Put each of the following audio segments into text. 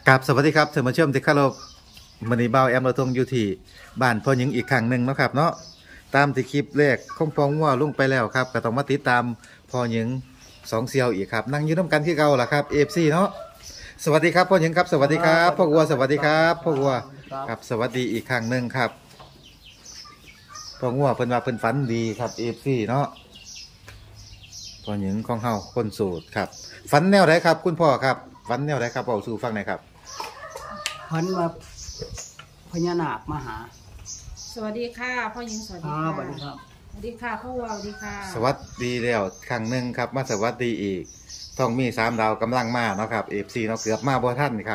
ครับสวัสดีครับเสมาเชื่อมที่คารพมันนี้เบาแอมเราทงอยู่ที่บ้านพ่อหญิงอีกครั้งหนึ่งเนาะครับเนาะตามที่คลิปแรกคงฟองว่าลงไปแล้วครับก็ต้องมาติดตามพ่อหญิงสองเซียวอีกครับนั่งอยู่น้ำกันที่เก่าล่ะครับFCเนาะสวัสดีครับพ่อหญิงครับสวัสดีครับพ่อวัวสวัสดีครับพ่อวัวครับสวัสดีอีกครั้งหนึ่งครับพ่อวัวเพิ่นว่าเพิ่นฝันดีครับ FCเนาะพ่อหญิงของเฮาคนโสดครับฝันแนวไหนครับคุณพ่อครับฝันแนวไหนครับเอาสู่ฟังหน่อยครับพันว่าพญานาคมาหาสวัสดีค่ะพ่อหญิงสวัสดีค่ะสวัสดีครับสวัสดีค่ะพ่อวาวสวัสดีค่ะสวัสดีแล้วครั้งหนึ่งครับมาสวัสดีอีกต้องมี3 ดาวกำลังมาเนาะครับFCเนาะเกือบมาบ่ทันครับ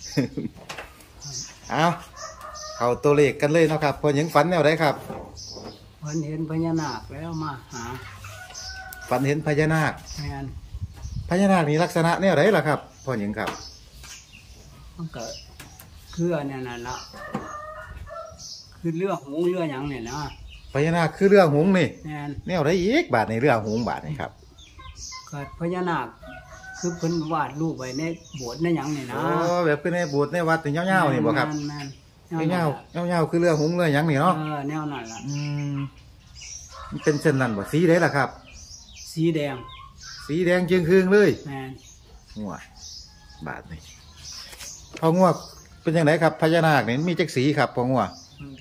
เอาเข้าตัวเลขกันเลยเนาะครับพอหยังฝันแนวไหนครับพันเห็นพญานาคแล้วมาหาฝันเห็นพญานาคแม่นพญานาคนี่ลักษณะแนวไหนล่ะครับพอหยังครับมันก็คืออันนั้นละคือเรือหงเรือหยังเนี่ยนะพญานาคคือเรือหงส์นี่แม่นแนวไหนอีกบาทในเรือหงส์บาทนี่ครับก็พญานาคคือเพิ่นวาดรูปไว้ในโบสถ์ในหยังนี่นะอ๋อแบบคือในโบสถ์ในวัดนี่ยาวๆนี่บ่ครับแม่นยาวๆคือเรือหงส์เรือหยังนี่เนาะแนวนั้นล่ะมันเป็นเช่นนั้นบ่สีไหนล่ะครับสีแดงจึงคืองเลยแม่นงัวบาทนี่พองัวเป็นยังไงครับพญานาคนี่มีจักสีครับพองัว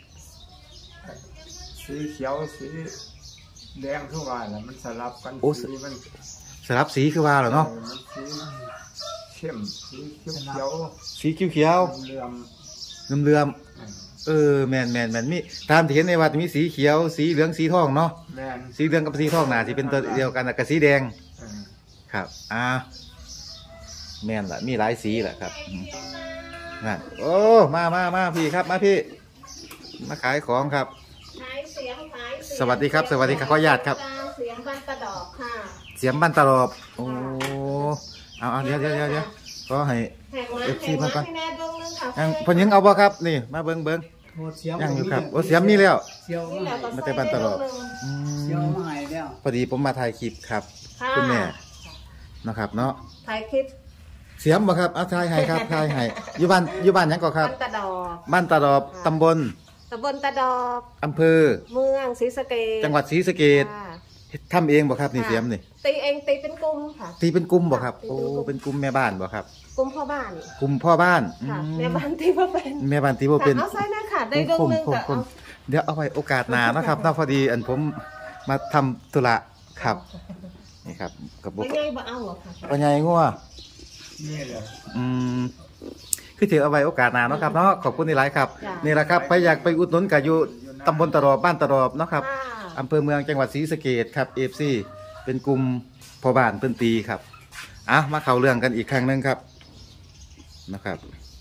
สีเขียวสีแดงทุกวันแหละมันสลับกันสีมันสลับสีคือว่าเหรอเนาะมันสีเข้มสีเขียวสีเขียวเหลื่อมแม่นมีตามที่เห็นในวัดมีสีเขียวสีเหลืองสีทองเนาะสีเหลืองกับสีทองน่ะที่เป็นตัวเดียวกันกับสีแดงครับแม่นล่ะมีหลายสีแหละครับนั่นโอ้มาพี่ครับมาพี่มาขายของครับสวัสดีครับขออนุญาตครับเสียงบ้านตะดอกค่ะเสียงบ้านตะดอกโอ้เอาเดี๋ยวก็ให้FCมาก่อนยังพอยังเอาบ่ครับนี่มาเบิ่งยังอยู่ครับโอ้เสียมมีแล้วมาแต่บ้านตะดอกพอดีผมมาถ่ายคลิปครับคุณแม่นะครับเนาะถ่ายคลิปเสียมบ่ครับเอาถ่ายให้ครับถ่ายให้อยู่บ้านยังก่อครับบ้านตะดอกตำบลตะดอกอำเภอเมืองศรีสะเกษจังหวัดศรีสะเกษทำเองบ่ครับนี่เสียมนี่ตีเองตีเป็นกลุ่มค่ะตีเป็นกลุ่มบ่ครับโอ้เป็นกลุ่มแม่บ้านบ่ครับกลุ่มพ่อบ้านแม่บ้านตีบ่เป็นเอาใส่นะค่ะได้เรื่องนึงก็เดี๋ยวเอาไว้โอกาสหน้านะครับถ้าพอดีอันผมมาทำธุระครับนี่ครับกับบ่ใหญ่บ่เอาหรอค่ะบ่ใหญ่งัวนี่แหละคือถือเอาไว้โอกาสหน้าเนาะครับเนาะขอบคุณหลายครับนี่แหละครับใครอยากไปอุดหนุนก็อยู่ตำบลตะรอบบ้านตะรอบเนาะครับอำเภอเมืองจังหวัดศรีสะเกษครับ FC เป็นกลุ่มพ่อบ้านเพิ่นตีครับมาเข้าเรื่องกันอีกครั้งนึงครับนะครับ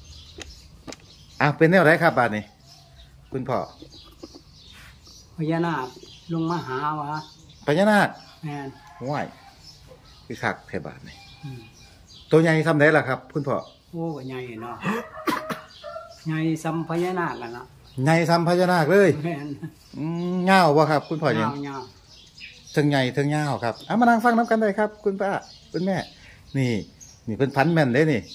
เป็นแนวไหนครับบาดนี้คุณพ่อพญานาคลงมาหาวะพญานาคแม่นห้วยคือคักแท้บาดนี้ตัวใหญ่ทำได้ล่ะครับคุณพ่อโอ้ใหญ่เนาะใหญ่ซ้ำพญานาคกันเนาะใหญ่ซ้ำพญานาคเลยแม่นเงาบ่ครับคุณพ่อยังทั้งใหญ่ทั้งเงาครับมานั่งฟังน้ำกันได้ครับคุณป้าคุณแม่นี่เป็นพันแม่นได้นี่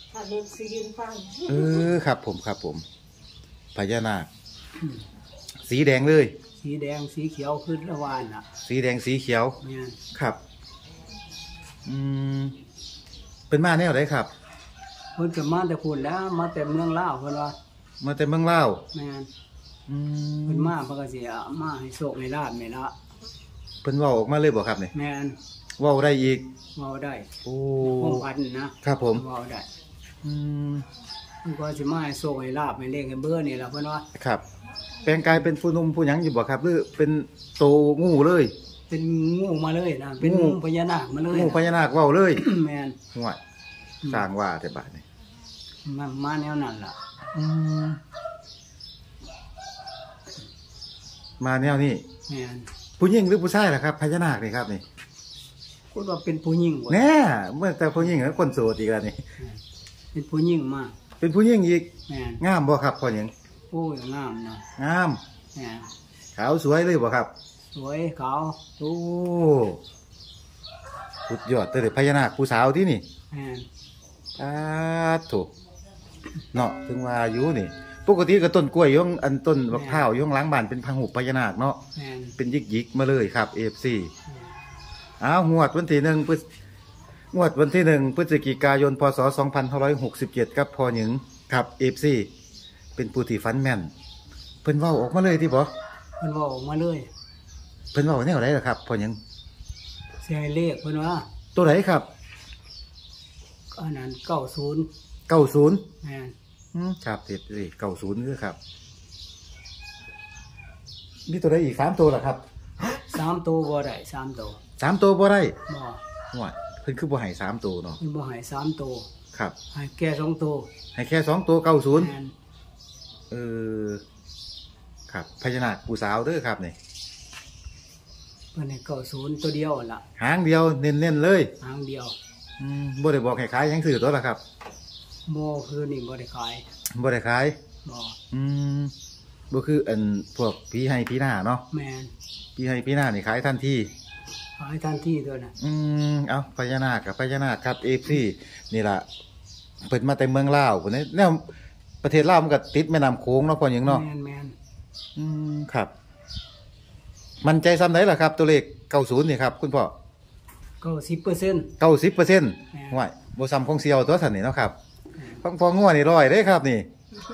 ครับผมพญานาคสีแดงเลยสีแดงสีเขียวขึ้นละวานอ่ะสีแดงสีเขียวครับเป็นมาแนวไหนครับเพิ่นจะมาแต่พูดแล้วมาแต่เมืองลาวเพิ่นว่ามาแต่เมืองลาวแม่นเพิ่นมาเพิ่นก็สิมาให้โชคให้ลาภนี่ละเพิ่นเว้าออกมาเลยบ่ครับนี่แม่นเว้าได้อีกเว้าได้โอ้พันนะครับผมเว้าได้เพิ่นก็สิมาให้โชคให้ลาภให้เลขให้เบอร์นี่ล่ะเพิ่นว่าครับแปลงกายเป็นผู้หนุ่มผู้หยังอยู่บ่ครับหรือเป็นโตงูเลยเป็นงูมาเลยนะเป็นงูพญานาคมาเลยงูพญานาคเว้าเลยแม่นห่วยสร้างว่าแต่บาดนี้มาแนวนั้นล่ะมาแนวนี้แม่นผู้หญิงหรือผู้ชายล่ะครับพญานาคนี่ครับนี่พูดว่าเป็นผู้หญิงแน่เมื่อแต่ผู้หญิงแล้วคนโสดอีกแล้วนี่เป็นผู้หญิงมาเป็นผู้หญิงอีกแม่นงามบ่ครับพ่อหญิงโอ้ยงามนะงามแม่นขาวสวยเลยบ่ครับสวยขาวโอ้สุดยอดแต่พญานาคผู้สาวที่นี่แม่นถูกเนาะถึงว่าอยู่นี่ปกติก็ต้นกล้วยอยู่อันต้นมะพร้าวอยู่ข้างหลังบ้านเป็นพังหูพญานาคเนาะแม่นเป็นยิกๆมาเลยครับ FC อ้าวงวดวันที่1งวดวันที่1พฤศจิกายนพศ2567ครับพ่อหญิงครับ FC เป็นผู้ที่ฝันแม่นเพิ่นเว้าออกมาเลยที่บ่เพิ่นเว้าออกมาเลยเพิ่นเว้าแนวใดล่ะครับพ่อหญิงเสียเลขเพิ่นว่าตัวไหนครับอันนั้น90 90 แม่นครับเด็ดสิ90คือครับมีตัวใดอีก3ตัวล่ะครับ 3ตัวบ่ได้3ตัว 3ตัวบ่ได้บ่ว่าเพิ่นคือบ่ให้3ตัวเนาะเพิ่นบ่ให้3ตัวครับให้แค่2ตัวให้แค่2ตัวแม่ 90 นเออครับพญานาคผู้สาวเด้อครับนี่เพิ่นให้90ตัวเดียวล่ะหางเดียวเน้นๆเลยหางเดียวบ่ได้บอกให้ขายหยังซื้อตัวล่ะครับบ่คือนี่บ่ได้ขายบ่ได้ขายบ่อืมบ่คืออันพวกผีให้ผีหน้าเนาะแม่นผีให้ผีหน้านี่ขายทันทีขายทันทีตัวน่ะเอาพญานาคกับพญานาคครับ FC นี่ล่ะเพิ่นมาแต่เมืองลาวพุ่นนี่แนวประเทศลาวมันก็ติดแม่น้ำโขงเนาะพ่อหยังเนาะแม่นแม่นครับ มันใจซ้ำไหนล่ะครับ ตัวเลข90นี่ครับคุณพ่อ 90% 90%ห่วยบ่ซ้ำของเสี่ยวตัวท่านนี่เนาะครับพองัวนี่100เด้ครับนี่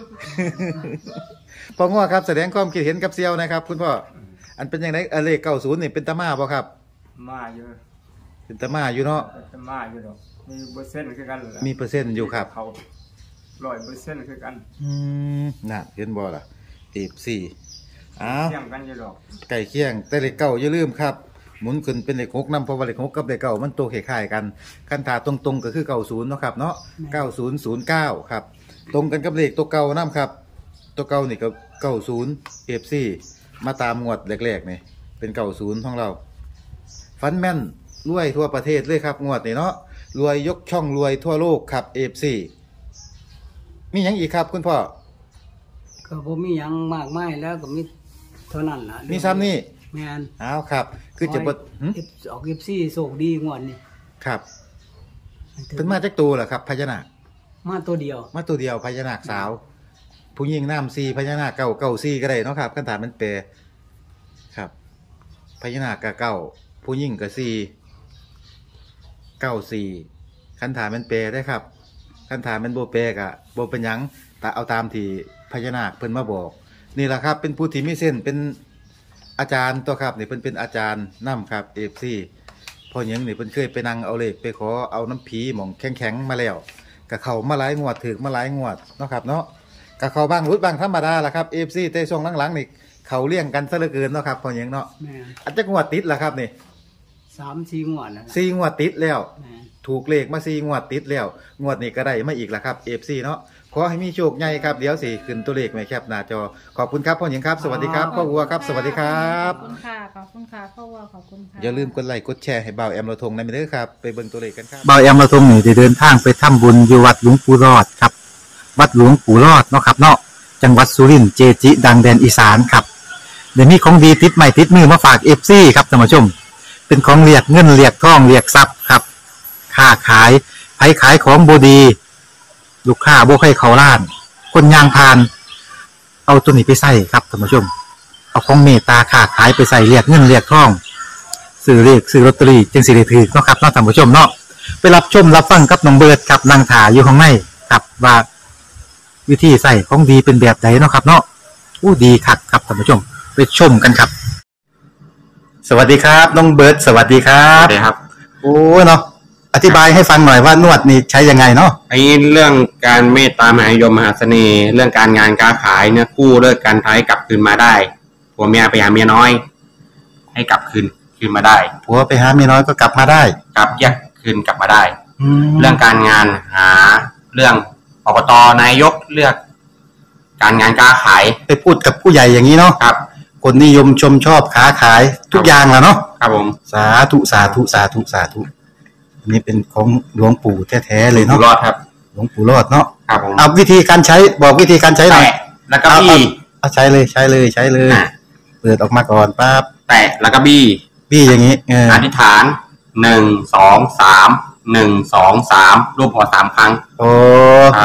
พองัวครับแสดงความคิดเห็นกับเสี่ยวนะครับ คุณพ่ออันเป็นจังไดเลข90นี่เป็นตามาบ่ครับมาอยู่เป็นตามาอยู่เนาะจะมาอยู่ดอกมีเปอร์เซ็นต์คือกันล่ะมีเปอร์เซ็นต์อยู่ครับเขา100%คือกันน่ะเห็นบ่ล่ะ14อ้าวเสี่ยงกันอยู่ดอกไก่เคียงแต่เลขเก้าอย่าลืมครับหมุนขึ้นเป็นเลข6นำเพราะว่าเลข6กับเลขเก้ามันตัวคล้ายๆกันคันถาตรงๆก็คือ90เนาะครับเนาะ9009ครับตรงกันกับเลขตัวเก่านํครับตัวเก่านี่ก็90 FC มาตามงวดแรกๆนี่เป็น90ของเราฟันแม่นรวยทั่วประเทศเลยครับงวดนี่เนาะรวยยกช่องรวยทั่วโลกครับ FC มีหยังอีกครับคุณพ่อก็บ่มีหยังมากมายแล้วก็มีเท่านั้นล่ะมีซ้ำนี่แม่นอ้าวครับ คือจะบ่หึออก14โชคดีงวดนี้ครับเป็นมาจากตัวเหรอครับพญานาคมาตัวเดียวมาตัวเดียวพญานาคสาว ผู้หญิงน้ำซีพญานาคเก่าซีก็ได้เนาะครับคันถามมันแปลครับพญานาคกับเก่าผู้หญิงกับซี94คันถามมันแปลได้ครับคันถามมันโบแปลกะโบเป็นหยังแต่เอาตามที่พญานาคเพิ่นมาบอก นี่แหละครับ เป็นผู้ที่มีเส้นเป็นอาจารย์ตัวครับนี่เพิ่นเป็นอาจารย์นำครับ FC พอหยังนี่เพิ่นเคยไปนั่งเอาเลขไปขอเอาน้ำผีหม่องแข็งๆมาแล้วก็เข้ามาหลายงวดถึกมาหลายงวดเนาะครับเนาะก็เข้าบ้างรุดบ้างธรรมดาล่ะครับ FC แต่ช่วงหลังๆนี่เขาเลี้ยงกันซะเหลือเกินเนาะครับพอหยังเนาะแม่นอาจจะงวดติดล่ะครับนี่ 3-4งวดแล้วล่ะ 4งวดติดแล้วแม่นถูกเลขมา4งวดติดแล้วงวดนี้ก็ได้มาอีกล่ะครับ FC เนาะขอให้มีโชคใหญ่ครับเดี๋ยวสิขึ้นตัวเลขไว้แคปหน้าจอขอบคุณครับพ่อหญิงครับสวัสดีครับพ่อวัวครับสวัสดีครับขอบคุณค่ะขอบคุณค่ะพ่อวัวขอบคุณค่ะอย่าลืมกดไลค์กดแชร์ให้เบาแอมเราทงในมิเด้อครับไปเบิ่งตัวเลขกันครับเบาแอมเราทรงนี่ได้เดินทางไปทำบุญอยู่วัดหลวงปู่รอดครับ วัดหลวงปู่รอดเนาะครับเนาะจังหวัดสุรินทร์เจจิ ดังแดนอีสานครับเดี๋ยวนี้ของดีติดใหม่ติดมือมาฝาก FC ครับท่านผู้ชม เป็นของเรียกเงินเรียกทองเรียกทรัพย์ครับค้าขายไผขายของบดี ลูกค้าบ่ใครเขาล้าน คนยางพาน เอาตัวนี้ไปใส่ครับท่านผู้ชม เอาของเมตตาค้าขายไปใส่เรียกเงินเรียกทองซื้อเลขซื้อลอตเตอรี่จึงสิได้ถือเนาะครับเนาะท่านผู้ชมเนาะไปรับชมรับฟังกับน้องเบิร์ดครับนางถาอยู่ข้างในครับว่าวิธีใส่ของดีเป็นแบบไหนเนาะครับ เนาะอู้ดีคักครับท่านผู้ชม ไปชมกันครับ สวัสดีครับน้องเบิร์ดสวัสดีครับสวัสดีครับโอ้เนาะอธิบายให้ฟังหน่อยว่านวดนี่ใช้ยังไงเนาะไอ้เรื่องการเมตตามหานิยมมหาเสน่ห์ เรื่องการงานการขายเนี่ยกู้เลิกการท้ายกลับคืนมาได้ผัวเมียไปหาเมียน้อย ให้กลับคืนมาได้ผัวไปหาเมียน้อยก็กลับมาได้กลับแยกคืนกลับมาได้แล้เรื่วองการงานหาเรื่องอบตนายกเลือก การงานการขายไปพูดกับผู้ใหญ่อย่างนี้เนาะครับคนนิยมชมชอบค้าขายทุกอย่างแหละเนาะครับผมสาธุสาธุสาธุสาธุอันนี้เป็นของหลวงปู่แท้ๆเลยอยู่เนาะรอดครับหลวงปู่รอดเนาะครับผมเอาวิธีการใช้บอกวิธีการใช้หน่อยแตะแล้วก็บี้เอาใช้เลยใช้เลยใช้เลยอ่ะเปิดออกมาก่อนปั๊บแตะแล้วก็บี้พี่อย่างนี้อธิษฐาน1 2 3 1 2 3รูปหัว3ครั้งโอ้ครับผม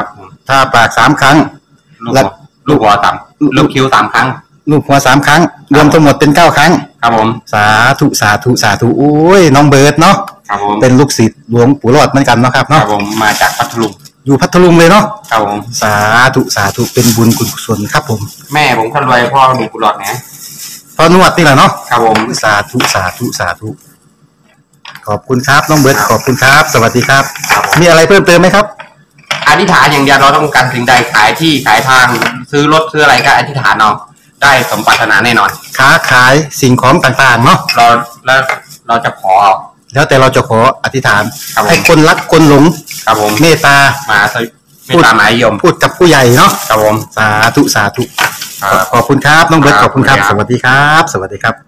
ถ้าปาก3ครั้งแล้วลูกหัวสามลูกคิ้ว3 ครั้งลูกหัว3ครั้งรวมทั้งหมดเป็น9ครั้งครับผมสาธุสาธุสาธุโอ้ยน้องเบิร์ดเนาะครับผมเป็นลูกศิษย์หลวงปู่รอดเหมือนกันเนาะครับครัเนาะบผมมาจากพัทลุงอยู่พัทลุงเลยเนาะครับผมสาธุสาธุเป็นบุญกุศลครับผมแม่ผมคนรวยพ่อมีกุหลาบนะพอนวดนี่แหละเนาะครับผมสาธุสาธุสาธุขอบคุณครับน้องเบิร์ดขอบคุณครับสวัสดีครับมีอะไรเพิ่มเติมไหมครับอธิษฐานอย่างเดียวเราต้องการสิ่งใดขายที่ขายทางซื้อรถซื้ออะไรก็อธิษฐานเอาได้สมปรารถนาแน่นอนค้าขายสิ่งของต่างๆเนาะเราจะขอแล้วแต่เราจะขออธิษฐานให้คนรักคนหลงครับผมเมตตามาเมตตามหานิยมพูดกับผู้ใหญ่เนาะครับผมสาธุสาธุขอบคุณครับน้องเบิร์ตขอบคุณครับสวัสดีครับสวัสดีครับ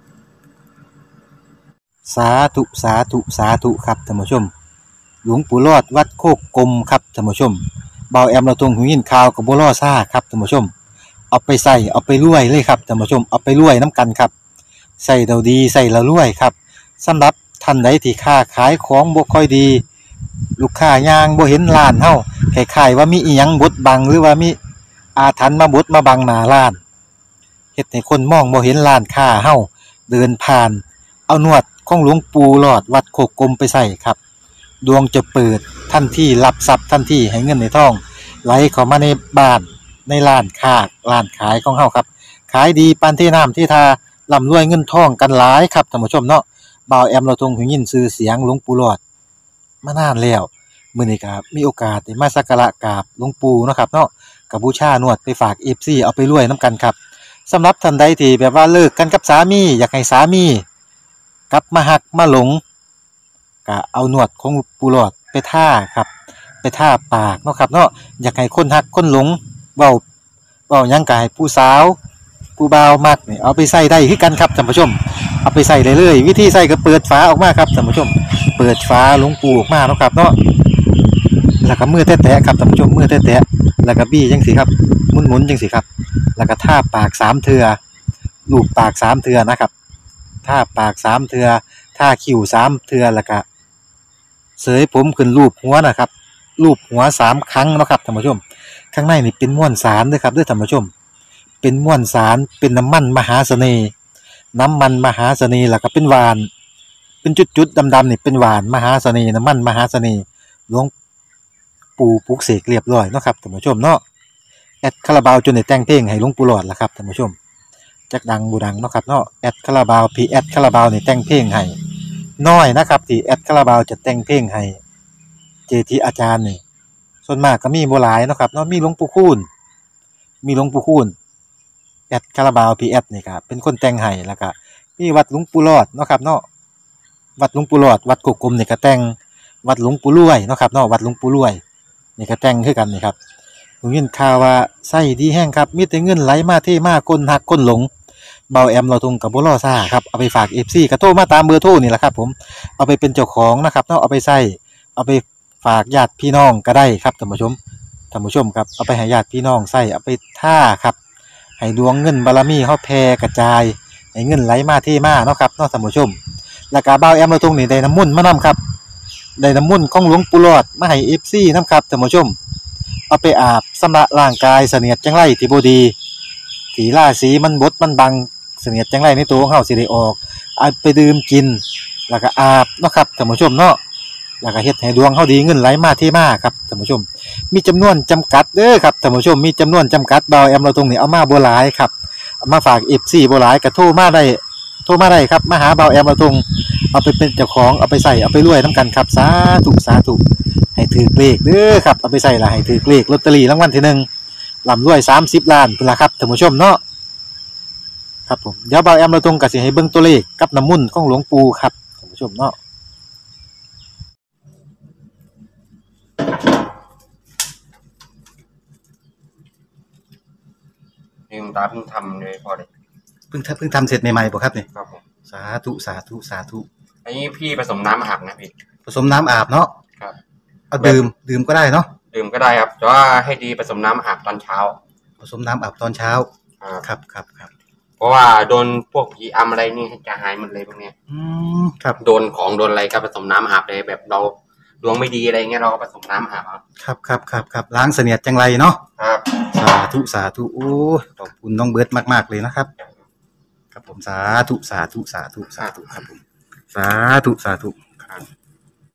สาธุสาธุสาธุครับท่านผู้ชมหลวงปู่รอดวัดโคกกลมครับท่านผู้ชมเบาแอมเราตรงหูยินข่าวกับบัวล่อซ่าครับท่านผู้ชมเอาไปใส่เอาไปรวยเลยครับท่านผู้ชมเอาไปรวยน้ำกันครับใส่เราดีใส่เรารวยครับสำหรับท่านใดที่ค้าขายของบ่ค่อยดีลูกค้ายางบ่เห็นร้านเฮาคล้ายๆว่ามีอีหยังบดบังหรือว่ามีอาถรรพ์มาบดมาบังหน้าร้านเฮ็ดให้คนมองบ่เห็นร้านค้าเฮาเดินผ่านเอานวดของหลวงปู่หลอดวัดโคกกลมไปใส่ครับดวงจะเปิดทันทีรับทรัพย์ทันทีให้เงินในท้องไหลเข้ามาในบ้านในร้านค้าร้านขายของเฮาครับขายดีปานที่น้ำที่ทาร่ำรวยเงินทองกันหลายครับท่านผู้ชมเนาะบ่าวแอมเราทรงหูยินชื่อเสียงหลวงปู่หลอดมานานแล้วมื้อนี้ก็มีโอกาสได้มาสักการะกราบหลวงปู่เนาะครับเนาะก็บูชานวดไปฝาก FC เอาไปรวยนํกันครับสำหรับท่านใดที่แบบว่าเลิกกันกับสามีอยากให้สามีกลับมาฮักมาหลงก็เอานวดของปู่หลอดไปท่าครับไปท่าปากเนาะครับเนาะอยากให้คนฮักคนหลงเว้าหยังก็ให้ผู้สาวผู้บ่าวมักนี่เอาไปใส่ได้คือกันครับท่านผู้ชมเอาไปใส่เลยวิธีใส่ก็เปิดฝาออกมาครับท่านผู้ชมเปิดฝาหลวงปู่ออกมาเนาะครับเนาะแล้วก็มือแตะๆครับท่านผู้ชมมือแตะๆแล้วก็บี้จังซี่ครับหมุนๆจังซี่ครับแล้วก็ท่าปาก3เทื่อลูบปาก3เทื่อนะครับท่าปาก3เทื่อท่าคิ้ว3เทื่อแล้วก็เสยผมขึ้นรูปหัวนะครับรูปหัว3ครั้งเนาะครับท่านผู้ชมข้างในนี่เป็นม้วนสารเด้อครับเด้อท่านผู้ชมเป็นม้วนสารเป็นน้ำมันมหาเสน่ห์น้ำมันมหาเสน่ห์แล้วก็เป็นหวานเป็นจุดๆดำๆนี่เป็นหวานมหาเสน่ห์น้ำมันมหาเสน่ห์หลวงปู่ปลุกเสกเรียบร้อยเนาะครับท่านผู้ชมเนาะแอดคาราบาวจนได้แต่งเพลงให้หลวงปู่หลอดล่ะครับท่านผู้ชมจักดังบ่ดังเนาะครับเนาะแอดคาราบาวพี่แอดคาราบาวนี่แต่งเพลงให้น้อยนะครับที่แอดคาราบาวจะแต่งเพลงให้เจจิอาจารย์นี่ส่วนมากก็มีบ่หลายเนาะครับเนาะมีหลวงปู่คูณแอดคาราบาวพีแอดนี่ครับเป็นคนแต่งให้แล้วก็มีวัดหลวงปู่รอดเนาะครับเนาะวัดหลวงปู่รอดวัดโคกกลมนี่ก็แต่งวัดหลวงปู่รวยเนาะครับเนาะวัดหลวงปู่รวยนี่ก็แต่งคือกันนี่ครับผมยินข่าวว่าไส้ดีแห้งครับมีแต่เงินไหลมาเทมาคนหักคนหลงเบาแอมเราทงกับบ่ล่อซ่าครับเอาไปฝาก FC ก็โทรมาตามเบอร์โทรนี่แหละครับผมเอาไปเป็นเจ้าของนะครับเนาะเอาไปใส่เอาไปฝากญาติพี่น้องก็ได้ครับท่านผู้ชมครับเอาไปให้ญาติพี่น้องใส่เอาไปท่าครับให้ดวงเงินบารมีเฮาแผ่กระจายให้เงินไหลมาเทมาเนาะครับเนาะท่านผู้ชมแล้วก็เบาแอมเราตรงนี้ได้น้ำมนต์มานํครับได้น้ำมนต์ของหลวงปู่หลอดมาให้ FC นำครับท่านผู้ชมเอาไปอาบชำระร่างกายเสนียดจังไรที่บ่ดีที่ราศีมันบดมันบังเสนียดจังไรในตัวของเฮาสิได้ออกเอาไปดื่มกินแล้วก็อาบเนาะครับท่านผู้ชมเนาะแล้วก็เฮ็ดให้ดวงเฮาดีเงินไหลมาเทมาครับท่านผู้ชมมีจำนวนจำกัดเด้อครับท่านผู้ชมมีจำนวนจำกัดเบาแอมเราตรงนี้เอามาบ่หลายครับเอามาฝาก FC บ่หลายก็โทรมาได้ครับมาหาเบาแอมเราตรงเอาไปเป็นเจ้าของเอาไปใส่เอาไปรวยนํกันครับสาธุให้ถือเลขเด้อครับเอาไปใส่ละให้ถือเลขลอตเตอรี่รางวัลที่1ร่ำรวย30ล้านพุ่นล่ะครับท่านผู้ชมเนาะครับผมเดี๋ยวเบาแอมเราตรงก็สิให้เบิ่งตัวเลขกับน้ำมนต์ของหลวงปู่ครับท่านผู้ชมเนาะนี่ตาเพิ่งทำเลยพอเลยเพิ่งทำเสร็จใหม่ๆบ่ครับนี่ครับผมสาธุอันนี้พี่ผสมน้ำอาบนะพี่ผสมน้ำอาบเนาะครับเอาดื่มก็ได้เนาะดื่มก็ได้ครับแต่ว่าให้ดีผสมน้ำอาบตอนเช้าผสมน้ำอาบตอนเช้าครับเพราะว่าโดนพวกผีอำอะไรนี่จะหายหมดเลยพวกเนี้ยครับโดนของโดนอะไรก็ผสมน้ำอาบเลยแบบเราดวงไม่ดีอะไรเงี้ยเราก็ผสมน้ำอาบครับล้างเสนียดจังไรเนาะครับสาธุโอ้ยขอบคุณน้องเบิร์ตมากๆเลยนะครับครับผมสาธุครับผมสาธุ